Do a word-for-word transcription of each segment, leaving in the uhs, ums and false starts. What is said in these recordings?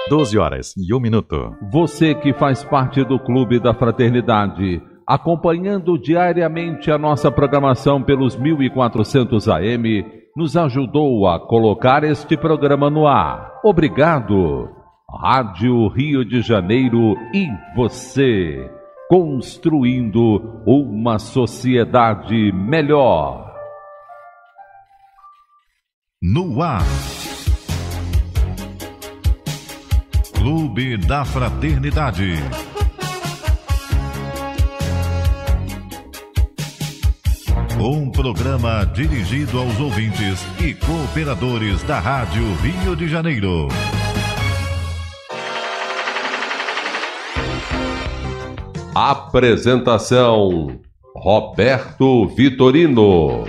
doze horas e um minuto. Você que faz parte do Clube da Fraternidade, acompanhando diariamente a nossa programação pelos mil e quatrocentos A M, nos ajudou a colocar este programa no ar. Obrigado. Rádio Rio de Janeiro e você, construindo uma sociedade melhor. No ar, Clube da Fraternidade. Um programa dirigido aos ouvintes e cooperadores da Rádio Rio de Janeiro. Apresentação: Roberto Vitorino.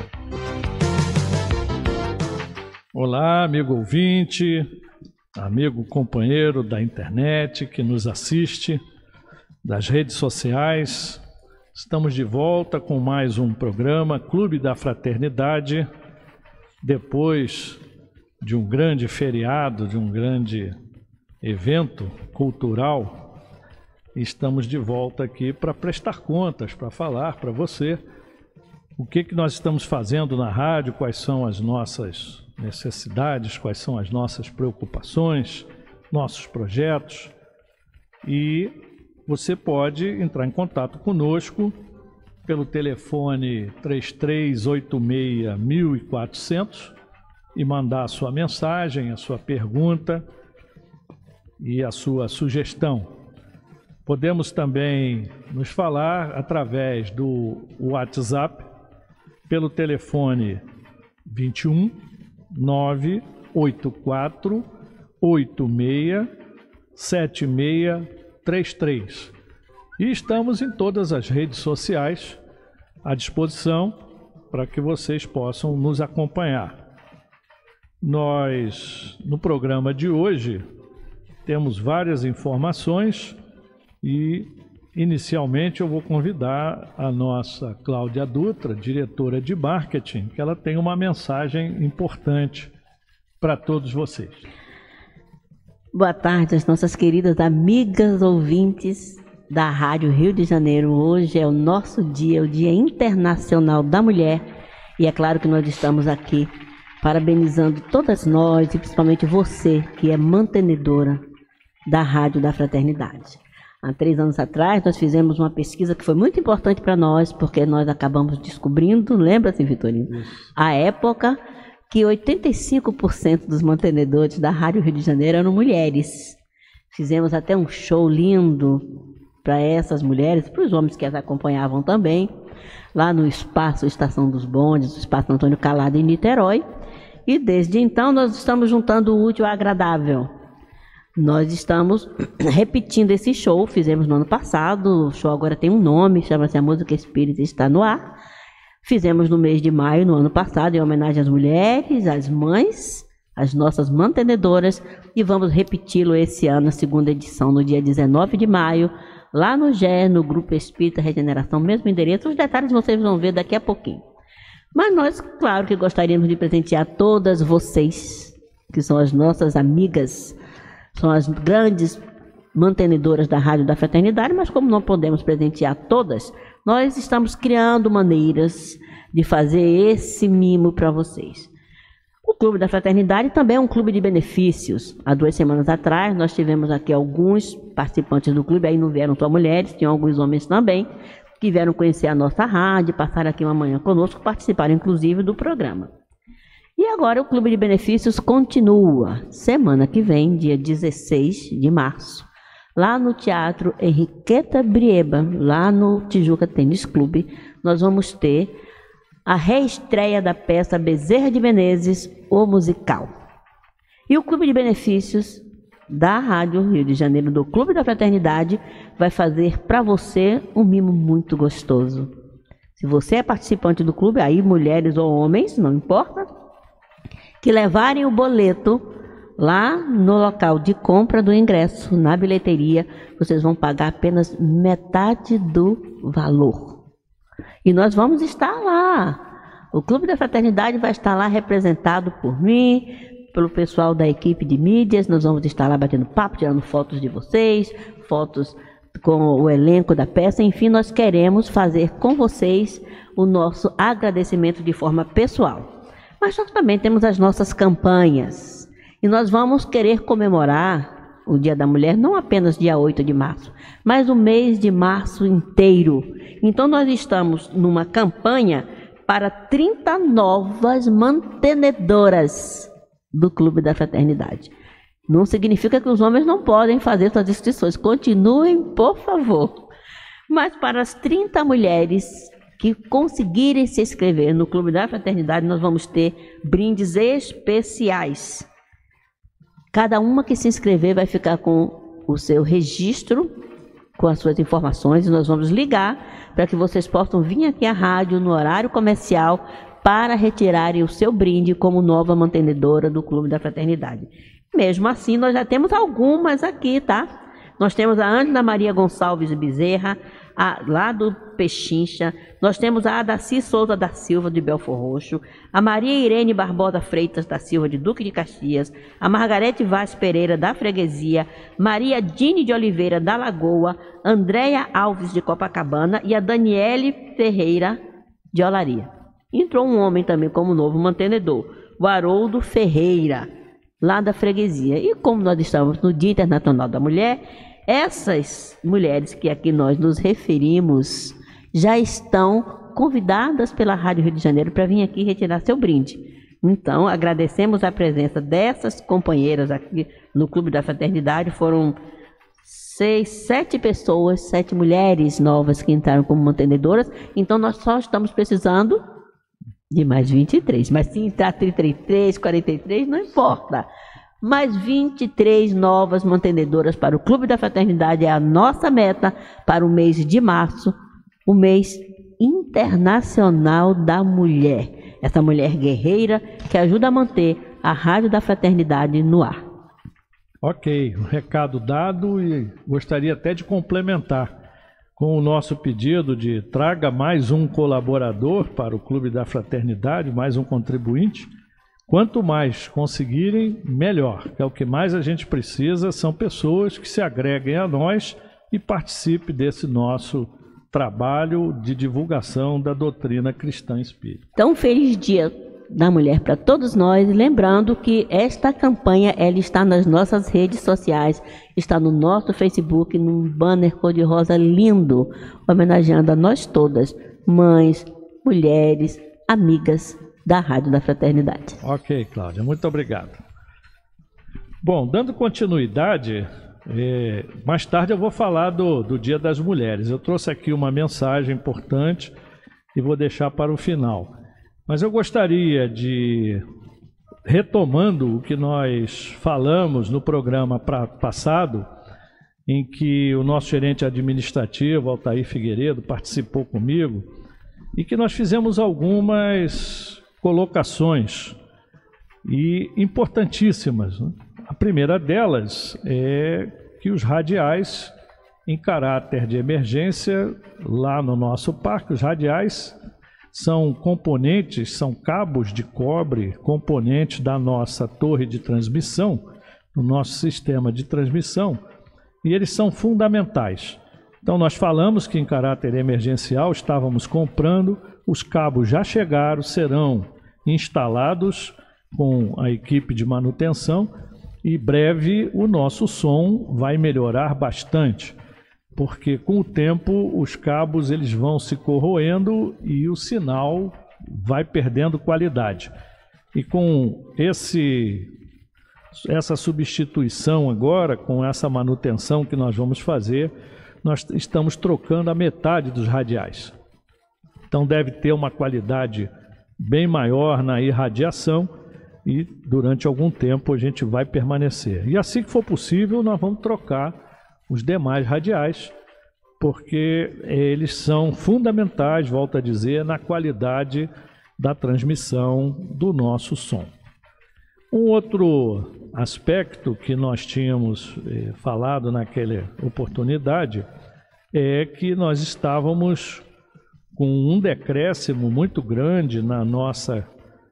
Olá, amigo ouvinte, amigo companheiro da internet que nos assiste, das redes sociais. Estamos de volta com mais um programa Clube da Fraternidade, depois de um grande feriado, de um grande evento cultural. Estamos de volta aqui para prestar contas, para falar para você o que, que nós estamos fazendo na rádio, quais são as nossas necessidades, quais são as nossas preocupações, nossos projetos. E você pode entrar em contato conosco pelo telefone três três oito seis, mil e quatrocentos e mandar a sua mensagem, a sua pergunta e a sua sugestão. Podemos também nos falar através do WhatsApp pelo telefone vinte e um, nove oito quatro, oito seis, sete seis três três. E estamos em todas as redes sociais à disposição para que vocês possam nos acompanhar. Nós, no programa de hoje, temos várias informações e, inicialmente, eu vou convidar a nossa Cláudia Dutra, diretora de marketing, que ela tem uma mensagem importante para todos vocês. Boa tarde às nossas queridas amigas ouvintes da Rádio Rio de Janeiro. Hoje é o nosso dia, o Dia Internacional da Mulher, e é claro que nós estamos aqui parabenizando todas nós e principalmente você que é mantenedora da Rádio da Fraternidade. Há três anos atrás nós fizemos uma pesquisa que foi muito importante para nós, porque nós acabamos descobrindo, lembra-se, Vitorino, a época que oitenta e cinco por cento dos mantenedores da Rádio Rio de Janeiro eram mulheres. Fizemos até um show lindo para essas mulheres, para os homens que as acompanhavam também, lá no espaço Estação dos Bondes, o espaço Antônio Calado em Niterói. E desde então nós estamos juntando o útil ao agradável. Nós estamos repetindo esse show, fizemos no ano passado, o show agora tem um nome, chama-se A Música Espírita Está no Ar. Fizemos no mês de maio, no ano passado, em homenagem às mulheres, às mães, às nossas mantenedoras, e vamos repeti-lo esse ano, a segunda edição, no dia dezenove de maio, lá no G E, no Grupo Espírita Regeneração, mesmo endereço. Os detalhes vocês vão ver daqui a pouquinho. Mas nós, claro que gostaríamos de presentear todas vocês, que são as nossas amigas, são as grandes mantenedoras da Rádio da Fraternidade, mas como não podemos presentear todas, nós estamos criando maneiras de fazer esse mimo para vocês. O Clube da Fraternidade também é um clube de benefícios. Há duas semanas atrás, nós tivemos aqui alguns participantes do clube, aí não vieram só mulheres, tinham alguns homens também, que vieram conhecer a nossa rádio, passaram aqui uma manhã conosco, participaram inclusive do programa. E agora o Clube de Benefícios continua. Semana que vem, dia dezesseis de março, lá no Teatro Henriqueta Brieba, lá no Tijuca Tênis Clube, nós vamos ter a reestreia da peça Bezerra de Menezes, o musical. E o Clube de Benefícios da Rádio Rio de Janeiro, do Clube da Fraternidade, vai fazer para você um mimo muito gostoso. Se você é participante do clube, aí mulheres ou homens, não importa, que levarem o boleto lá no local de compra do ingresso, na bilheteria, vocês vão pagar apenas metade do valor. E nós vamos estar lá. O Clube da Fraternidade vai estar lá representado por mim, pelo pessoal da equipe de mídias. Nós vamos estar lá batendo papo, tirando fotos de vocês, fotos com o elenco da peça. Enfim, nós queremos fazer com vocês o nosso agradecimento de forma pessoal. Mas nós também temos as nossas campanhas. E nós vamos querer comemorar o Dia da Mulher, não apenas dia oito de março, mas o mês de março inteiro. Então nós estamos numa campanha para trinta novas mantenedoras do Clube da Fraternidade. Não significa que os homens não podem fazer suas inscrições. Continuem, por favor. Mas para as trinta mulheres que conseguirem se inscrever no Clube da Fraternidade, nós vamos ter brindes especiais. Cada uma que se inscrever vai ficar com o seu registro, com as suas informações, e nós vamos ligar para que vocês possam vir aqui à rádio no horário comercial para retirarem o seu brinde como nova mantenedora do Clube da Fraternidade. Mesmo assim, nós já temos algumas aqui, tá? Nós temos a Ângela Maria Gonçalves Bezerra, a, lá do Pechincha. Nós temos a Adaci Souza da Silva, de Belfor Roxo. A Maria Irene Barbosa Freitas da Silva, de Duque de Caxias. A Margarete Vaz Pereira, da Freguesia. Maria Dine de Oliveira, da Lagoa. Andréia Alves, de Copacabana. E a Daniele Ferreira, de Olaria. Entrou um homem também como novo mantenedor, o Haroldo Ferreira, lá da Freguesia. E como nós estamos no Dia Internacional da Mulher, essas mulheres que aqui nós nos referimos já estão convidadas pela Rádio Rio de Janeiro para vir aqui retirar seu brinde. Então, agradecemos a presença dessas companheiras aqui no Clube da Fraternidade. Foram seis, sete pessoas, sete mulheres novas que entraram como mantenedoras. Então, nós só estamos precisando de mais vinte e três. Mas se entrar trinta e três, quarenta e três, não importa. Mais vinte e três novas mantenedoras para o Clube da Fraternidade é a nossa meta para o mês de março, o mês internacional da mulher. Essa mulher guerreira que ajuda a manter a Rádio da Fraternidade no ar. Ok, um recado dado, e gostaria até de complementar com o nosso pedido de traga mais um colaborador para o Clube da Fraternidade, mais um contribuinte. Quanto mais conseguirem, melhor. É o que mais a gente precisa, são pessoas que se agreguem a nós e participem desse nosso trabalho de divulgação da doutrina cristã espírita. Então, feliz Dia da Mulher para todos nós. Lembrando que esta campanha ela está nas nossas redes sociais, está no nosso Facebook, num banner cor-de-rosa lindo, homenageando a nós todas, mães, mulheres, amigas da Rádio da Fraternidade. Ok, Cláudia, muito obrigado. Bom, dando continuidade, é, mais tarde eu vou falar do, do Dia das Mulheres. Eu trouxe aqui uma mensagem importante e vou deixar para o final. Mas eu gostaria de, retomando o que nós falamos no programa pra, passado, em que o nosso gerente administrativo, Altair Figueiredo, participou comigo, e que nós fizemos algumas colocações e importantíssimas, né? A primeira delas é que os radiais, em caráter de emergência, lá no nosso parque, os radiais são componentes, são cabos de cobre, componentes da nossa torre de transmissão, do nosso sistema de transmissão, e eles são fundamentais. Então nós falamos que em caráter emergencial estávamos comprando, os cabos já chegaram, serão instalados com a equipe de manutenção e breve o nosso som vai melhorar bastante, porque com o tempo os cabos eles vão se corroendo e o sinal vai perdendo qualidade. E com esse, essa substituição agora, com essa manutenção que nós vamos fazer, nós estamos trocando a metade dos radiais. Então deve ter uma qualidade bem maior na irradiação e durante algum tempo a gente vai permanecer. E assim que for possível, nós vamos trocar os demais radiais, porque eles são fundamentais, volto a dizer, na qualidade da transmissão do nosso som. Um outro aspecto que nós tínhamos eh, falado naquela oportunidade é que nós estávamos com um decréscimo muito grande na nossa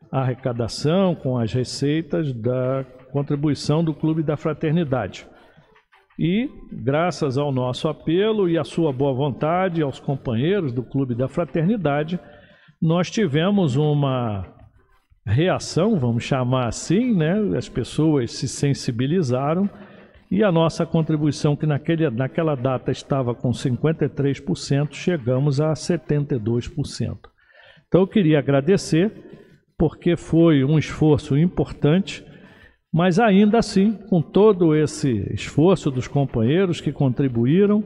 arrecadação, com as receitas da contribuição do Clube da Fraternidade. E, graças ao nosso apelo e à sua boa vontade, aos companheiros do Clube da Fraternidade, nós tivemos uma reação, vamos chamar assim, né? As pessoas se sensibilizaram e a nossa contribuição, que naquele, naquela data estava com cinquenta e três por cento, chegamos a setenta e dois por cento. Então eu queria agradecer, porque foi um esforço importante, mas ainda assim, com todo esse esforço dos companheiros que contribuíram,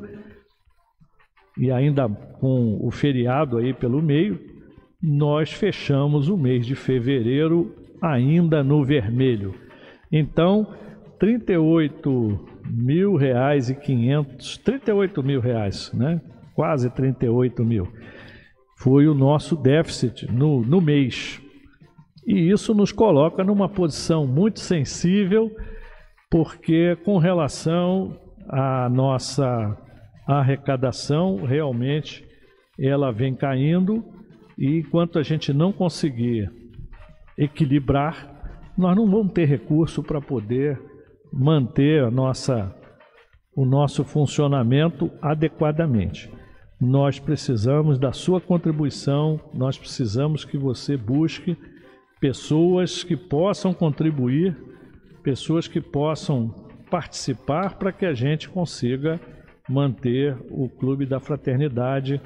e ainda com o feriado aí pelo meio, nós fechamos o mês de fevereiro ainda no vermelho. Então, trinta e oito mil reais e quinhentos, trinta e oito mil reais, né? Quase trinta e oito mil. Foi o nosso déficit no, no mês. E isso nos coloca numa posição muito sensível, porque com relação à nossa arrecadação, realmente ela vem caindo, e enquanto a gente não conseguir equilibrar, nós não vamos ter recurso para poder manter a nossa, o nosso funcionamento adequadamente. Nós precisamos da sua contribuição, nós precisamos que você busque pessoas que possam contribuir, pessoas que possam participar para que a gente consiga manter o Clube da Fraternidade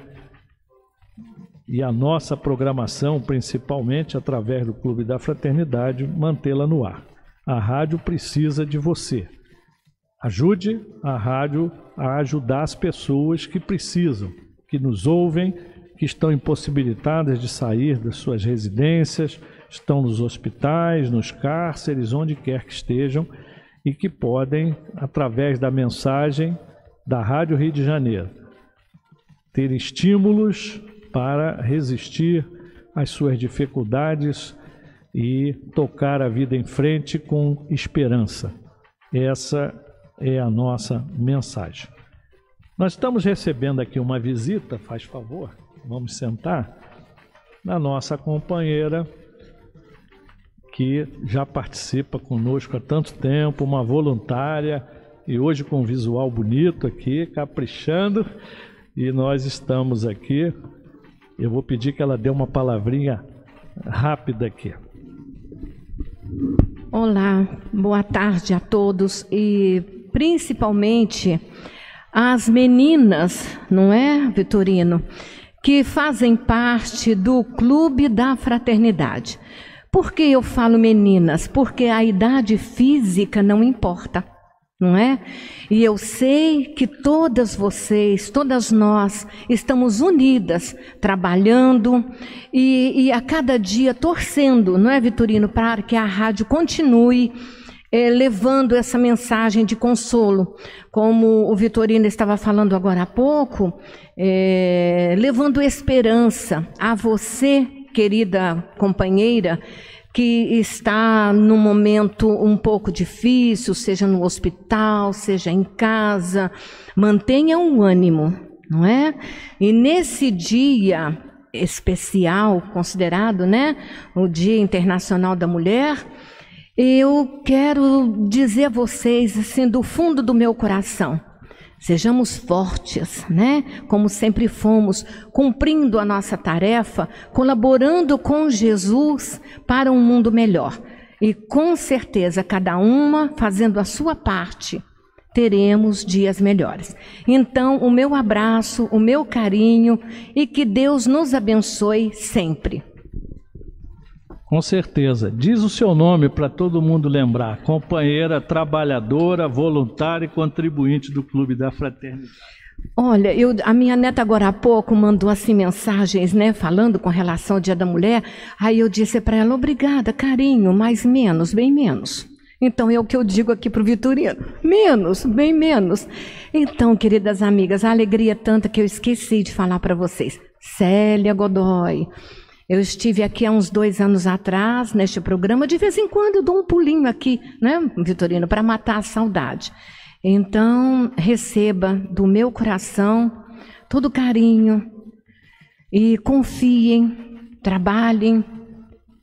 e a nossa programação, principalmente através do Clube da Fraternidade, mantê-la no ar. A rádio precisa de você. Ajude a rádio a ajudar as pessoas que precisam, que nos ouvem, que estão impossibilitadas de sair das suas residências, estão nos hospitais, nos cárceres, onde quer que estejam, e que podem, através da mensagem da Rádio Rio de Janeiro, ter estímulos para resistir às suas dificuldades e tocar a vida em frente com esperança. Essa é a nossa mensagem. Nós estamos recebendo aqui uma visita, faz favor, vamos sentar, da nossa companheira, que já participa conosco há tanto tempo, uma voluntária, e hoje com um visual bonito aqui, caprichando, e nós estamos aqui. Eu vou pedir que ela dê uma palavrinha rápida aqui. Olá, boa tarde a todos, e principalmente as meninas, não é, Vitorino, que fazem parte do Clube da Fraternidade. Por que eu falo meninas? Porque a idade física não importa, não é? E eu sei que todas vocês, todas nós, estamos unidas, trabalhando e, e a cada dia torcendo, não é, Vitorino, para que a rádio continue é, levando essa mensagem de consolo, como o Vitorino estava falando agora há pouco, é, levando esperança a você, querida companheira, que está num momento um pouco difícil, seja no hospital, seja em casa, mantenha um ânimo, não é? E nesse dia especial, considerado, né, o Dia Internacional da Mulher, eu quero dizer a vocês, assim, do fundo do meu coração, sejamos fortes, né? Como sempre fomos, cumprindo a nossa tarefa, colaborando com Jesus para um mundo melhor. E com certeza, cada uma fazendo a sua parte, teremos dias melhores. Então, o meu abraço, o meu carinho e que Deus nos abençoe sempre. Com certeza. Diz o seu nome para todo mundo lembrar. Companheira, trabalhadora, voluntária e contribuinte do Clube da Fraternidade. Olha, eu, a minha neta agora há pouco mandou assim mensagens, né, falando com relação ao Dia da Mulher. Aí eu disse para ela, obrigada, carinho, mas menos, bem menos. Então é o que eu digo aqui para o Vitorino, menos, bem menos. Então, queridas amigas, a alegria é tanta que eu esqueci de falar para vocês. Célia Godoy. Eu estive aqui há uns dois anos atrás, neste programa, de vez em quando eu dou um pulinho aqui, né, Vitorino, para matar a saudade. Então, receba do meu coração todo carinho e confiem, trabalhem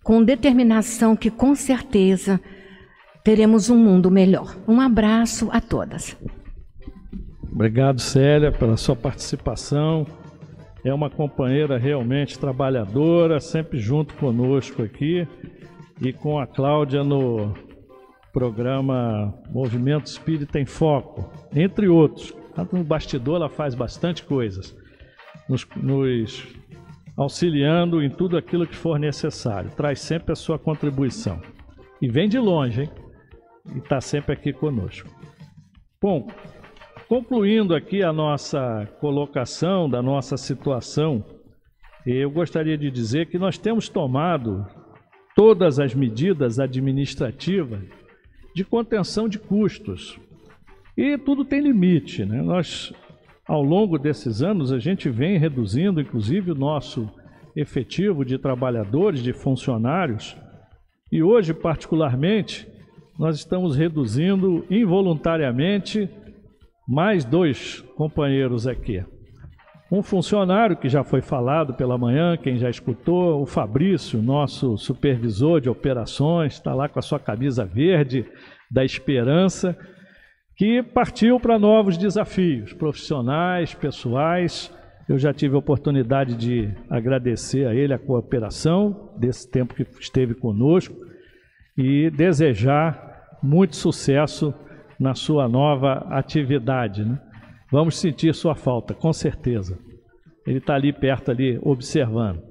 com determinação que com certeza teremos um mundo melhor. Um abraço a todas. Obrigado, Célia, pela sua participação. É uma companheira realmente trabalhadora, sempre junto conosco aqui e com a Cláudia no programa Movimento Espírita em Foco, entre outros. No bastidor ela faz bastante coisas, nos, nos auxiliando em tudo aquilo que for necessário. Traz sempre a sua contribuição. E vem de longe, hein? E está sempre aqui conosco. Bom, concluindo aqui a nossa colocação da nossa situação, eu gostaria de dizer que nós temos tomado todas as medidas administrativas de contenção de custos. E tudo tem limite, né? Nós, ao longo desses anos, a gente vem reduzindo, inclusive, o nosso efetivo de trabalhadores, de funcionários, e hoje, particularmente, nós estamos reduzindo involuntariamente mais dois companheiros aqui. Um funcionário que já foi falado pela manhã, quem já escutou, o Fabrício, nosso supervisor de operações, está lá com a sua camisa verde da esperança, que partiu para novos desafios profissionais, pessoais. Eu já tive a oportunidade de agradecer a ele a cooperação desse tempo que esteve conosco e desejar muito sucesso na sua nova atividade, né? Vamos sentir sua falta, com certeza. Ele está ali perto, ali, observando.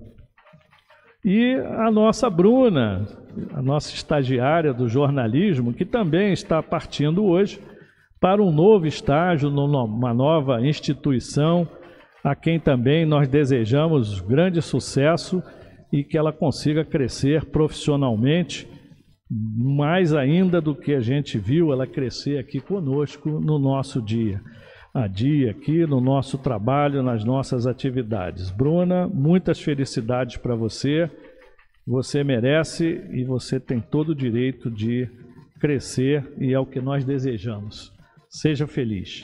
E a nossa Bruna, a nossa estagiária do jornalismo, que também está partindo hoje para um novo estágio, numa nova instituição, a quem também nós desejamos grande sucesso e que ela consiga crescer profissionalmente, mais ainda do que a gente viu ela crescer aqui conosco no nosso dia a dia, aqui no nosso trabalho, nas nossas atividades. Bruna, muitas felicidades para você, você merece e você tem todo o direito de crescer e é o que nós desejamos. Seja feliz.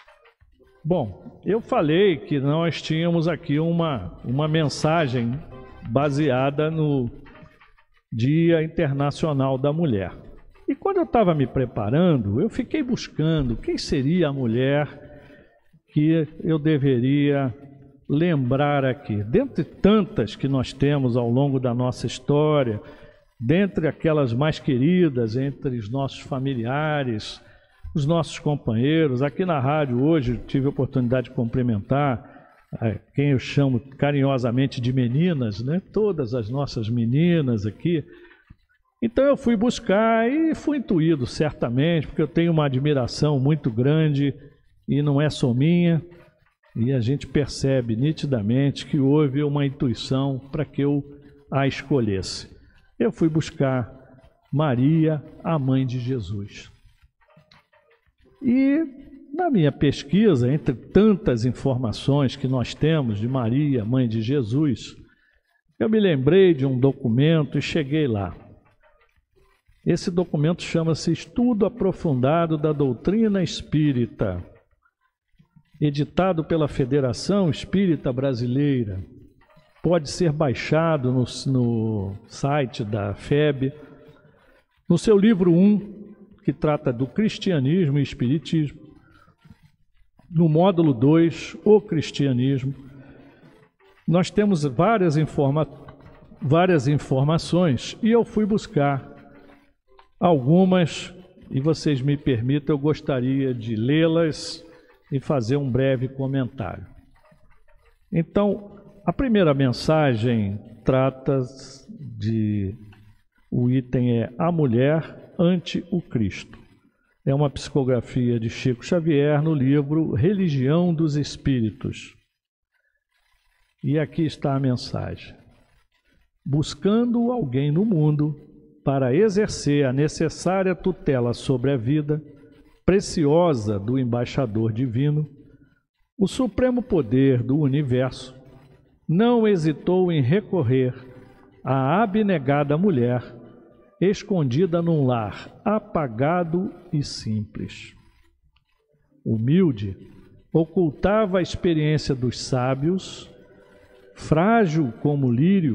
Bom, eu falei que nós tínhamos aqui uma, uma mensagem baseada no Dia Internacional da Mulher. E quando eu estava me preparando, eu fiquei buscando quem seria a mulher que eu deveria lembrar aqui. Dentre tantas que nós temos ao longo da nossa história, dentre aquelas mais queridas, entre os nossos familiares, os nossos companheiros, aqui na rádio hoje tive a oportunidade de cumprimentar quem eu chamo carinhosamente de meninas, né? Todas as nossas meninas aqui. Então eu fui buscar e fui intuído certamente, porque eu tenho uma admiração muito grande e não é só minha, e a gente percebe nitidamente que houve uma intuição para que eu a escolhesse. Eu fui buscar Maria, a mãe de Jesus. E na minha pesquisa, entre tantas informações que nós temos de Maria, mãe de Jesus, eu me lembrei de um documento e cheguei lá. Esse documento chama-se Estudo Aprofundado da Doutrina Espírita, editado pela Federação Espírita Brasileira. Pode ser baixado no, no site da F E B. No seu livro um, que trata do cristianismo e espiritismo. No módulo dois, o cristianismo, nós temos várias, informa várias informações e eu fui buscar algumas, e vocês me permitam, eu gostaria de lê-las e fazer um breve comentário. Então, a primeira mensagem trata de, o item é A Mulher ante o Cristo. É uma psicografia de Chico Xavier no livro Religião dos Espíritos. E aqui está a mensagem. Buscando alguém no mundo para exercer a necessária tutela sobre a vida preciosa do embaixador divino, o supremo poder do universo não hesitou em recorrer à abnegada mulher escondida num lar apagado e simples. Humilde, ocultava a experiência dos sábios, frágil como lírio,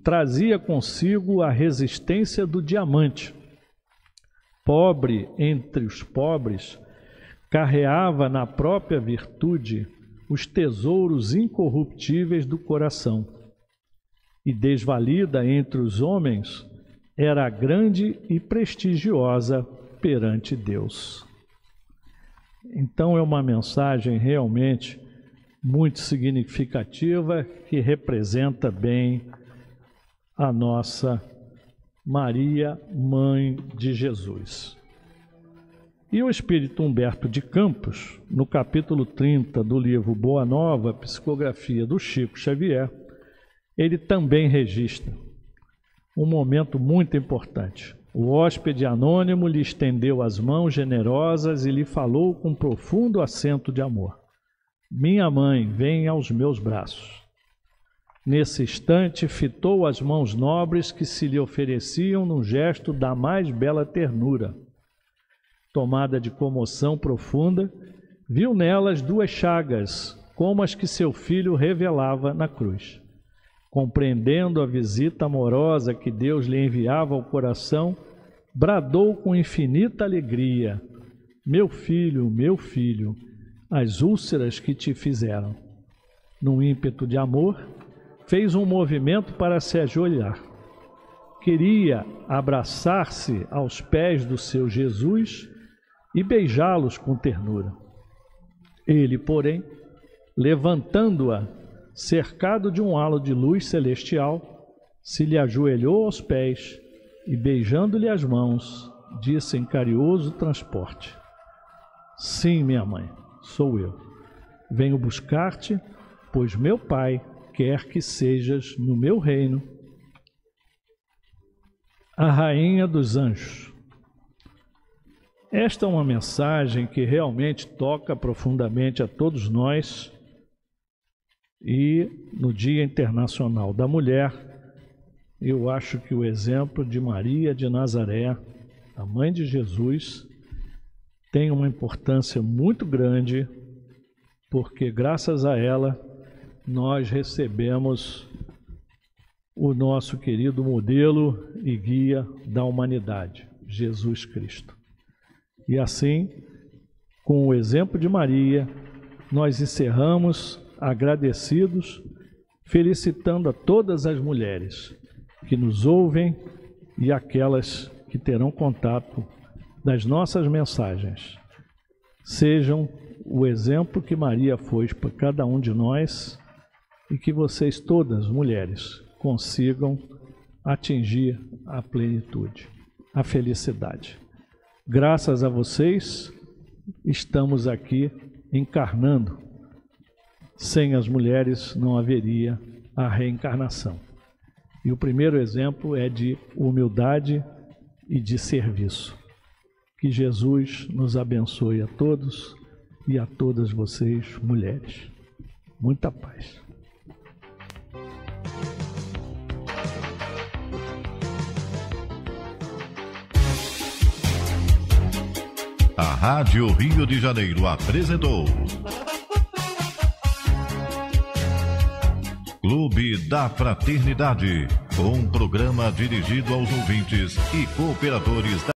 trazia consigo a resistência do diamante. Pobre entre os pobres, carreava na própria virtude os tesouros incorruptíveis do coração. E desvalida entre os homens, era grande e prestigiosa perante Deus. Então é uma mensagem realmente muito significativa que representa bem a nossa Maria, Mãe de Jesus. E o espírito Humberto de Campos, no capítulo trinta do livro Boa Nova, Psicografia do Chico Xavier, ele também registra um momento muito importante. O hóspede anônimo lhe estendeu as mãos generosas e lhe falou com profundo acento de amor: minha mãe, vem aos meus braços. Nesse instante, fitou as mãos nobres que se lhe ofereciam num gesto da mais bela ternura. Tomada de comoção profunda, viu nelas duas chagas, como as que seu filho revelava na cruz. Compreendendo a visita amorosa que Deus lhe enviava ao coração, bradou com infinita alegria: meu filho, meu filho, as úlceras que te fizeram. Num ímpeto de amor, fez um movimento para se ajoelhar. Queria abraçar-se aos pés do seu Jesus e beijá-los com ternura. Ele, porém, levantando-a, cercado de um halo de luz celestial, se lhe ajoelhou aos pés e, beijando-lhe as mãos, disse em carinhoso transporte: sim, minha mãe, sou eu. Venho buscar-te, pois meu Pai quer que sejas no meu reino a rainha dos anjos. Esta é uma mensagem que realmente toca profundamente a todos nós. E no Dia Internacional da Mulher, eu acho que o exemplo de Maria de Nazaré, a mãe de Jesus, tem uma importância muito grande, porque graças a ela nós recebemos o nosso querido modelo e guia da humanidade, Jesus Cristo. E assim, com o exemplo de Maria, nós encerramos agradecidos, felicitando a todas as mulheres que nos ouvem e aquelas que terão contato das nossas mensagens. Sejam o exemplo que Maria foi para cada um de nós e que vocês todas, mulheres, consigam atingir a plenitude, a felicidade. Graças a vocês, estamos aqui encarnando. Sem as mulheres não haveria a reencarnação. E o primeiro exemplo é de humildade e de serviço. Que Jesus nos abençoe a todos e a todas vocês, mulheres. Muita paz. A Rádio Rio de Janeiro apresentou Clube da Fraternidade, um programa dirigido aos ouvintes e cooperadores da